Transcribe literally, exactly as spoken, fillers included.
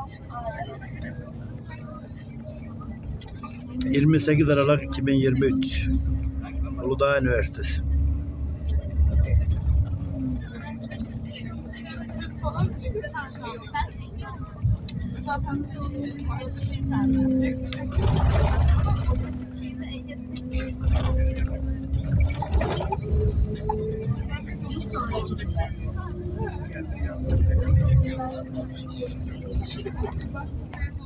yirmi sekiz Aralık iki bin yirmi üç Uludağ Üniversitesi. Bir sonraki düzen.